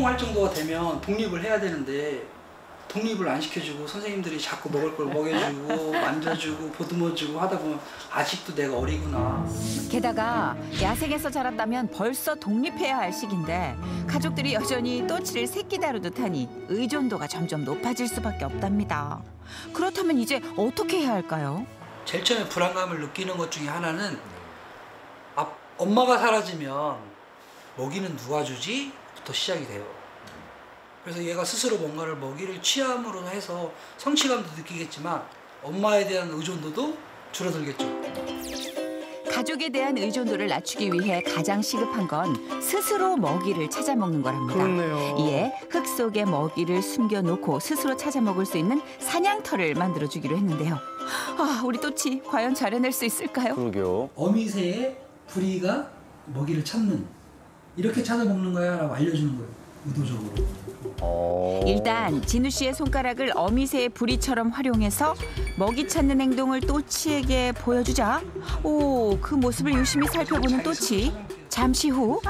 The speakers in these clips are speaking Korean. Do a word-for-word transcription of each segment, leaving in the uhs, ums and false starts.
활동할 정도가 되면 독립을 해야 되는데 독립을 안 시켜주고 선생님들이 자꾸 먹을 걸 먹여주고 만져주고 보듬어주고 하다 보면 아직도 내가 어리구나. 게다가 야생에서 자랐다면 벌써 독립해야 할 시기인데 가족들이 여전히 또치를 새끼 다루듯 하니 의존도가 점점 높아질 수밖에 없답니다. 그렇다면 이제 어떻게 해야 할까요? 제일 처음에 불안감을 느끼는 것 중에 하나는 아, 엄마가 사라지면 먹이는 누가 주지? 부터 시작이 돼요. 그래서 얘가 스스로 뭔가를 먹이를 취함으로 해서 성취감도 느끼겠지만 엄마에 대한 의존도도 줄어들겠죠. 가족에 대한 의존도를 낮추기 위해 가장 시급한 건 스스로 먹이를 찾아 먹는 거랍니다. 그렇네요. 이에 흙 속에 먹이를 숨겨놓고 스스로 찾아 먹을 수 있는 사냥터를 만들어주기로 했는데요. 아, 우리 또치 과연 잘 해낼 수 있을까요? 그러게요. 어미새의 부리가 먹이를 찾는 이렇게 찾아 먹는 거야 라고 알려주는 거예요. 의도적으로. 어... 일단 진우 씨의 손가락을 어미새의 부리처럼 활용해서 먹이 찾는 행동을 또치에게 보여주자 오, 그 모습을 유심히 살펴보는 또치. 잠시 후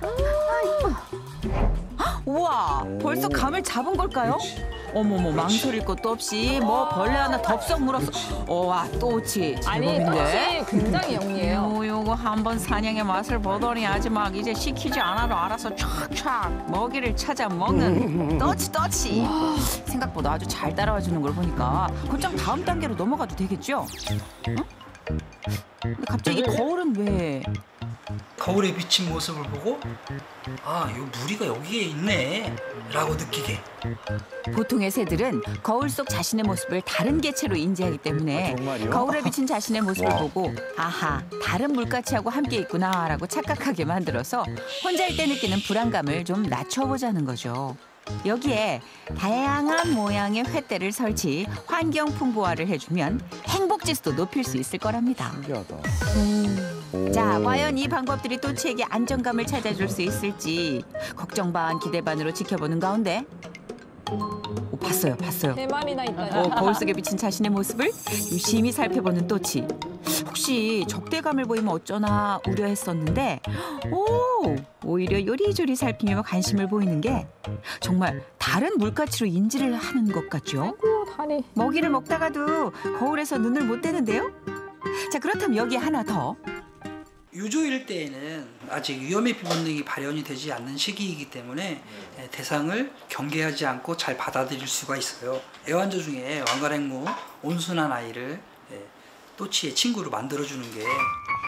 우와, 벌써 감을 잡은 걸까요? 어머머, 망설일 것도 없이 뭐 벌레 하나 덥석 물었어. 와, 또치 아니, 제법인데? 또치 굉장히 영리해요. 요, 요거 한번 사냥의 맛을 보더니 아주 막 이제 시키지 않아도 알아서 촥촥 먹이를 찾아 먹는 떠치 떠치. 생각보다 아주 잘 따라와 주는 걸 보니까 곧장 다음 단계로 넘어가도 되겠죠? 어? 근데 갑자기 거울은 왜? 거울에 비친 모습을 보고 아, 요 무리가 여기에 있네 라고 느끼게. 보통의 새들은 거울 속 자신의 모습을 다른 개체로 인지하기 때문에 아, 정말요? 거울에 비친 자신의 모습을 와. 보고 아하, 다른 물가치하고 함께 있구나라고 착각하게 만들어서 혼자일 때 느끼는 불안감을 좀 낮춰보자는 거죠. 여기에 다양한 모양의 횃대를 설치, 환경 풍부화를 해주면 행복지수도 높일 수 있을 거랍니다. 신기하다. 자, 과연 이 방법들이 또치에게 안정감을 찾아줄 수 있을지 걱정 반 기대 반으로 지켜보는 가운데 오, 봤어요, 봤어요. 세 마리나 있다. 어, 거울 속에 비친 자신의 모습을 유심히 살펴보는 또치. 혹시 적대감을 보이면 어쩌나 우려했었는데 오, 오히려 요리조리 살피며 관심을 보이는 게 정말 다른 물가치로 인지를 하는 것 같죠? 아이고, 다리. 먹이를 먹다가도 거울에서 눈을 못 떼는데요? 자, 그렇다면 여기에 하나 더. 유조일 때에는 아직 위험의 본능이 발현이 되지 않는 시기이기 때문에 대상을 경계하지 않고 잘 받아들일 수가 있어요. 애완조 중에 왕가랭무 온순한 아이를 또치의 친구로 만들어주는 게